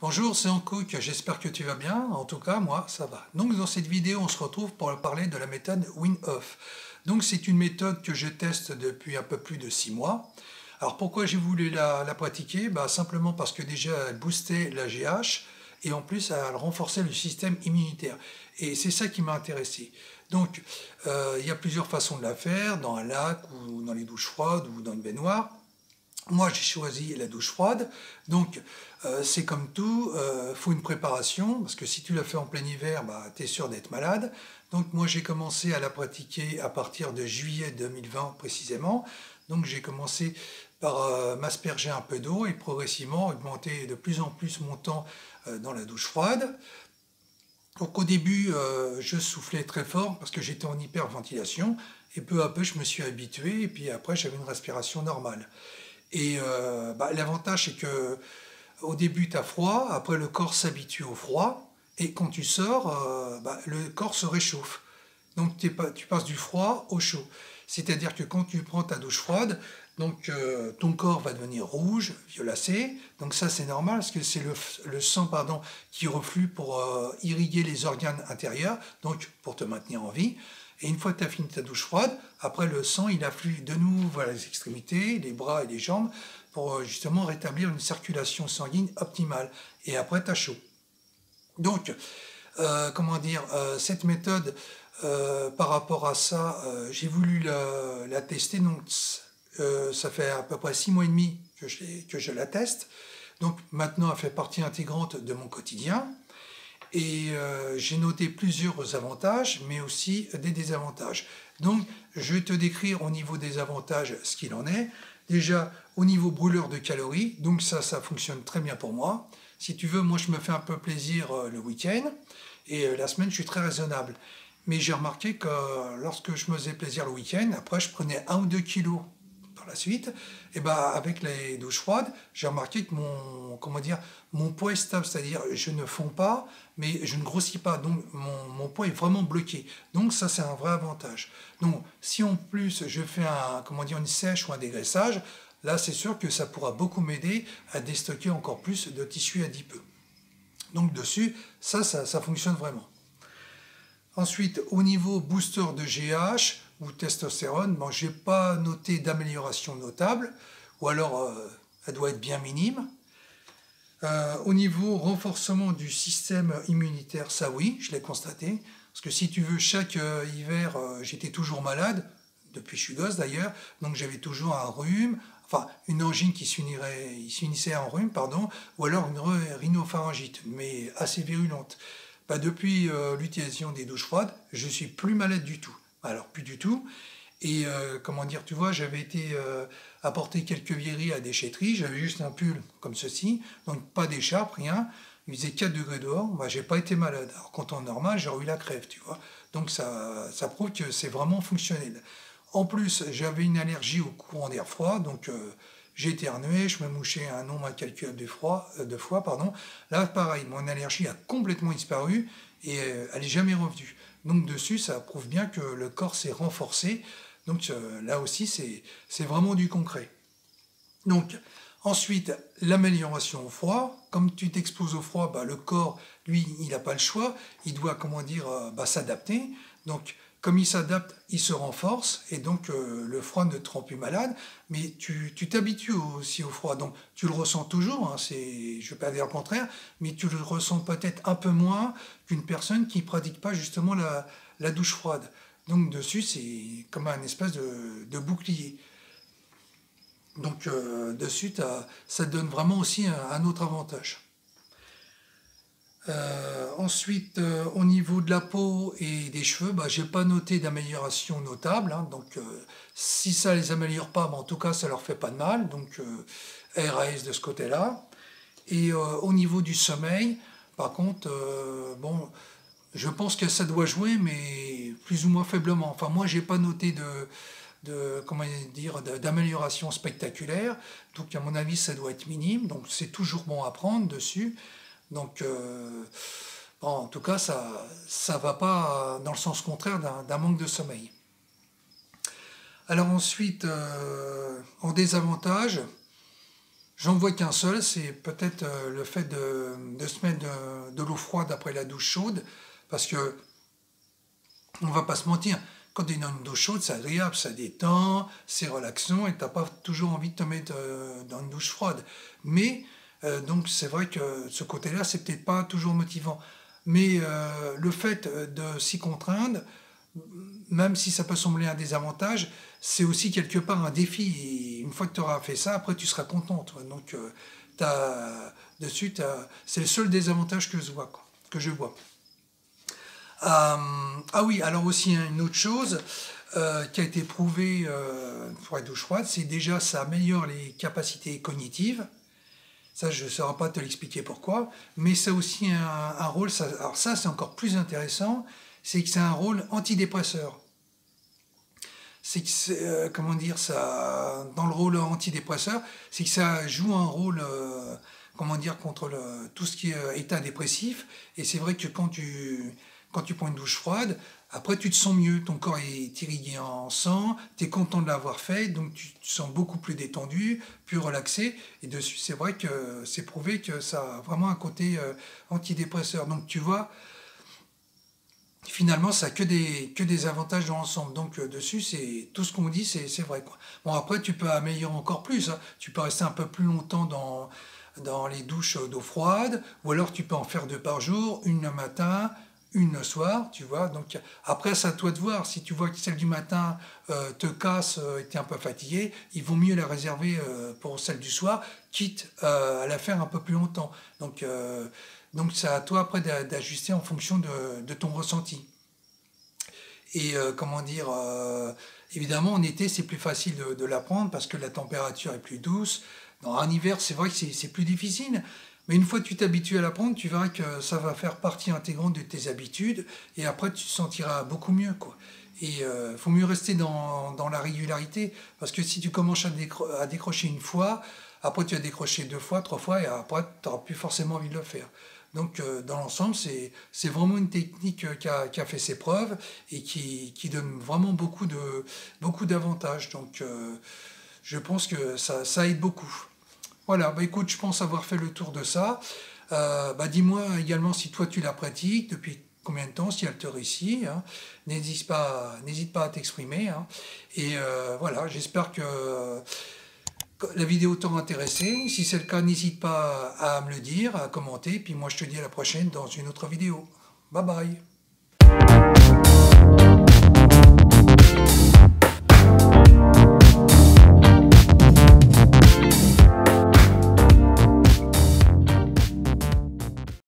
Bonjour, c'est Hankook, j'espère que tu vas bien, en tout cas moi ça va. Donc dans cette vidéo on se retrouve pour parler de la méthode WinOff. Donc c'est une méthode que je teste depuis un peu plus de 6 mois. Alors pourquoi j'ai voulu la pratiquer? Simplement parce que déjà elle boostait la GH et en plus elle renforçait le système immunitaire. Et c'est ça qui m'a intéressé. Donc il y a plusieurs façons de la faire, dans un lac ou dans les douches froides ou dans une baignoire. Moi, j'ai choisi la douche froide, donc c'est comme tout, faut une préparation, parce que si tu la fais en plein hiver, tu es sûr d'être malade. Donc moi, j'ai commencé à la pratiquer à partir de juillet 2020 précisément. Donc j'ai commencé par m'asperger un peu d'eau et progressivement augmenter de plus en plus mon temps dans la douche froide. Donc au début, je soufflais très fort parce que j'étais en hyperventilation, et peu à peu, je me suis habitué, et puis après, j'avais une respiration normale. Et l'avantage, c'est que au début, tu as froid, après le corps s'habitue au froid, et quand tu sors, le corps se réchauffe. Donc tu passes du froid au chaud. C'est-à-dire que quand tu prends ta douche froide, donc ton corps va devenir rouge, violacé. Donc ça c'est normal parce que c'est le sang qui reflue pour irriguer les organes intérieurs, donc pour te maintenir en vie. Et une fois que tu as fini ta douche froide, après le sang il afflue de nouveau vers les extrémités, les bras et les jambes pour justement rétablir une circulation sanguine optimale. Et après tu as chaud. Donc, cette méthode, par rapport à ça, j'ai voulu la tester. Donc, ça fait à peu près 6 mois et demi que je la teste. Donc, maintenant, elle fait partie intégrante de mon quotidien. Et j'ai noté plusieurs avantages, mais aussi des désavantages. Donc, je vais te décrire au niveau des avantages ce qu'il en est. Déjà, au niveau brûleur de calories, donc ça fonctionne très bien pour moi. Si tu veux, moi je me fais un peu plaisir le week-end, et la semaine je suis très raisonnable. Mais j'ai remarqué que lorsque je me faisais plaisir le week-end, après je prenais 1 ou 2 kilos par la suite, et avec les douches froides, j'ai remarqué que mon poids est stable, c'est-à-dire je ne fonds pas, mais je ne grossis pas, donc mon poids est vraiment bloqué. Donc ça c'est un vrai avantage. Donc si en plus je fais une sèche ou un dégraissage, là c'est sûr que ça pourra beaucoup m'aider à déstocker encore plus de tissu adipeux. Donc dessus, ça fonctionne vraiment. Ensuite, au niveau booster de GH ou testostérone, je n'ai pas noté d'amélioration notable, ou alors elle doit être bien minime. Au niveau renforcement du système immunitaire, ça oui, je l'ai constaté. Parce que si tu veux, chaque hiver, j'étais toujours malade, depuis que je suis gosse d'ailleurs, donc j'avais toujours un rhume, enfin une angine qui s'unissait en rhume, pardon, ou alors une rhinopharyngite, mais assez virulente. Depuis l'utilisation des douches froides, je suis plus malade du tout. Alors plus du tout. Et tu vois, j'avais été apporter quelques vieilleries à la déchetterie, j'avais juste un pull comme ceci, donc pas d'écharpe, rien. Il faisait 4 degrés dehors, j'ai pas été malade. Alors qu'en temps normal, j'aurais eu la crève, tu vois. Donc ça prouve que c'est vraiment fonctionnel. En plus, j'avais une allergie au courant d'air froid, donc j'ai éternué, je me mouchais un nombre incalculable de fois. Là, pareil, mon allergie a complètement disparu et elle n'est jamais revenue. Donc dessus, ça prouve bien que le corps s'est renforcé. Donc là aussi, c'est vraiment du concret. Donc ensuite, l'amélioration au froid. Comme tu t'exposes au froid, le corps, lui, il n'a pas le choix. Il doit, s'adapter. Donc comme il s'adapte, il se renforce, et donc le froid ne te rend plus malade, mais tu t'habitues aussi au froid, donc tu le ressens toujours, je ne vais pas dire le contraire, mais tu le ressens peut-être un peu moins qu'une personne qui ne pratique pas justement la douche froide. Donc dessus, c'est comme un espèce de bouclier. Donc dessus, ça te donne vraiment aussi un autre avantage. Ensuite, au niveau de la peau et des cheveux, j'ai pas noté d'amélioration notable, donc si ça les améliore pas, en tout cas ça leur fait pas de mal, donc RAS de ce côté-là. Et au niveau du sommeil, par contre, je pense que ça doit jouer, mais plus ou moins faiblement. Enfin, moi j'ai pas noté d'amélioration spectaculaire, donc à mon avis ça doit être minime, donc c'est toujours bon à prendre dessus. Donc, en tout cas, ça va pas dans le sens contraire d'un manque de sommeil. Alors ensuite, en désavantage, J'en vois qu'un seul, c'est peut-être le fait de se mettre de l'eau froide après la douche chaude, parce que on va pas se mentir, quand tu es dans une douche chaude, c'est agréable, ça détend, c'est relaxant, et tu n'as pas toujours envie de te mettre dans une douche froide. Mais, donc c'est vrai que ce côté-là, c'est peut-être pas toujours motivant. Mais le fait de s'y contraindre, même si ça peut sembler un désavantage, c'est aussi quelque part un défi. Et une fois que tu auras fait ça, après tu seras content, toi. Donc, c'est le seul désavantage que je vois, quoi, que je vois. Ah oui, alors aussi une autre chose qui a été prouvée pour la douche froide, c'est déjà ça améliore les capacités cognitives. Ça, je ne saurais pas te l'expliquer pourquoi, mais ça a aussi un rôle, alors ça c'est encore plus intéressant, c'est que c'est un rôle antidépresseur. C'est que, comment dire, ça, dans le rôle antidépresseur, c'est que ça joue un rôle, comment dire, contre tout ce qui est état dépressif. Et c'est vrai que quand tu prends une douche froide, après tu te sens mieux, ton corps est irrigué en sang, tu es content de l'avoir fait, donc tu te sens beaucoup plus détendu, plus relaxé. Et dessus, c'est vrai que c'est prouvé que ça a vraiment un côté antidépresseur. Donc tu vois, finalement, ça n'a que des avantages dans l'ensemble. Donc dessus, c'est tout ce qu'on dit, c'est vrai, quoi. Bon, après, tu peux améliorer encore plus, hein. Tu peux rester un peu plus longtemps dans les douches d'eau froide, ou alors tu peux en faire 2 par jour, une le matin, une le soir, tu vois. Donc après, c'est à toi de voir. Si tu vois que celle du matin te casse et tu es un peu fatigué, il vaut mieux la réserver pour celle du soir, quitte à la faire un peu plus longtemps. Donc c'est à toi après d'ajuster en fonction de ton ressenti. Et comment dire, évidemment en été c'est plus facile de la prendre parce que la température est plus douce. En hiver c'est vrai que c'est plus difficile, mais une fois que tu t'habitues à la prendre, tu verras que ça va faire partie intégrante de tes habitudes et après tu te sentiras beaucoup mieux, quoi. Et il faut mieux rester dans la régularité parce que si tu commences à décrocher une fois, après tu vas décrocher 2 fois, 3 fois et après tu n'auras plus forcément envie de le faire. Donc dans l'ensemble, c'est vraiment une technique qui a fait ses preuves et qui donne vraiment beaucoup d'avantages. Donc je pense que ça aide beaucoup. Voilà, bah écoute, je pense avoir fait le tour de ça. Bah dis-moi également si toi tu la pratiques, depuis combien de temps, si elle te réussit, hein. N'hésite pas à t'exprimer, hein. Et voilà, j'espère que la vidéo t'aura intéressé. Si c'est le cas, n'hésite pas à me le dire, à commenter. Puis moi, je te dis à la prochaine dans une autre vidéo. Bye bye.